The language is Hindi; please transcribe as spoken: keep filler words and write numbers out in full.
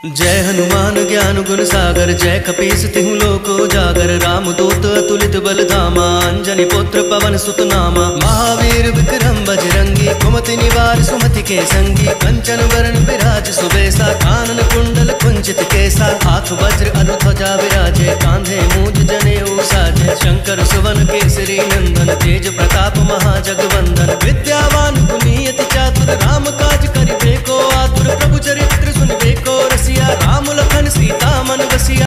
जय हनुमान ज्ञान गुण सागर, जय कपीस तिहु लोक उजागर। राम दूत अतुलित बल धामा, अंजनी पुत्र पवन सुत नामा। महावीर विक्रम बजरंगी, कुमति निवार सुमति के संगी। कंचन वरण विराज सुबेसा, कानन कुंडल कुंचित केसा। हाथ वज्र अनुध्वजा विराजे, कांधे मूंज जनेऊ साजे। शंकर सुवन केसरी नंदन, तेज प्रताप महाजगवंदन। विद्यावान गुणियति चातुर, राम काज करिबे को आतुर। प्रभु चरित्र सुनिबे को रसिया, राम लखन सीता मन